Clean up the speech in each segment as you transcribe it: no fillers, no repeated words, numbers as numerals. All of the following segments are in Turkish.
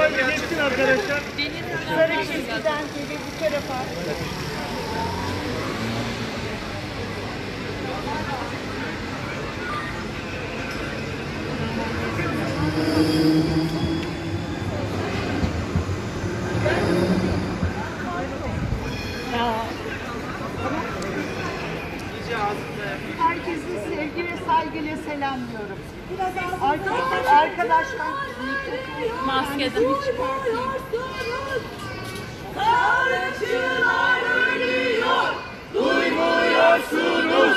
Geçsin arkadaşlar. Sarı çizgiden geri bu tarafa. Herkesi sevgi ve saygıyla selamlıyorum. Arkadaşlar Maskeden. Sağlıkçılar ölüyor, duymuyorsunuz.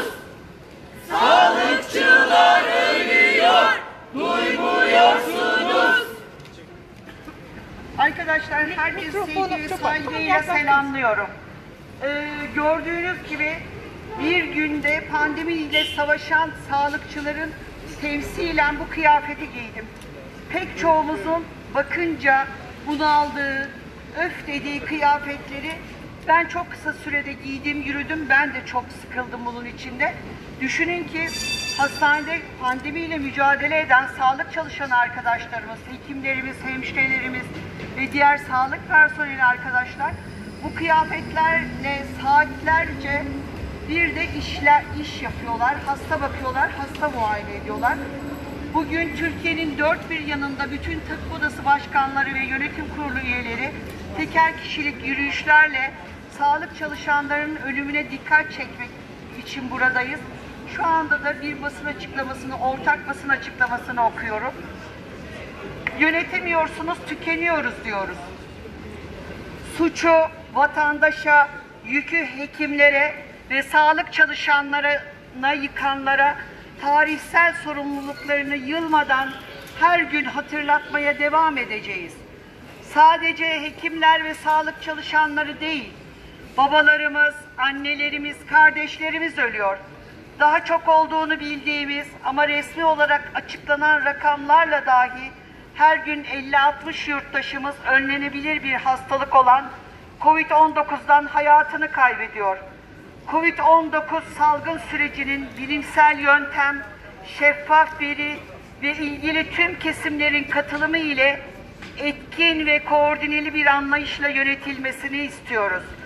Sağlıkçılar ölüyor, duymuyorsunuz. Arkadaşlar herkesi sevgi ve saygıyla selamlıyorum. Gördüğünüz gibi bir günde pandemiyle savaşan sağlıkçıların temsilen bu kıyafeti giydim. Pek çoğumuzun bakınca bunaldığı, öf dediği kıyafetleri ben çok kısa sürede giydim, yürüdüm. Ben de çok sıkıldım bunun içinde. Düşünün ki hastanede pandemiyle mücadele eden sağlık çalışan arkadaşlarımız, hekimlerimiz, hemşirelerimiz ve diğer sağlık personeli arkadaşlar bu kıyafetlerle saatlerce bir de iş yapıyorlar, hasta bakıyorlar, hasta muayene ediyorlar. Bugün Türkiye'nin dört bir yanında bütün tıp odası başkanları ve yönetim kurulu üyeleri teker kişilik yürüyüşlerle sağlık çalışanlarının ölümüne dikkat çekmek için buradayız. Şu anda da bir basın açıklamasını, ortak basın açıklamasını okuyorum. Yönetemiyorsunuz, tükeniyoruz diyoruz. Suçu vatandaşa, yükü hekimlere ve sağlık çalışanlarına yıkanlara tarihsel sorumluluklarını yılmadan her gün hatırlatmaya devam edeceğiz. Sadece hekimler ve sağlık çalışanları değil, babalarımız, annelerimiz, kardeşlerimiz ölüyor. Daha çok olduğunu bildiğimiz ama resmi olarak açıklanan rakamlarla dahi her gün 50-60 yurttaşımız önlenebilir bir hastalık olan COVID-19'dan hayatını kaybediyor. COVID-19 salgın sürecinin bilimsel yöntem, şeffaf veri ve ilgili tüm kesimlerin katılımı ile etkin ve koordineli bir anlayışla yönetilmesini istiyoruz.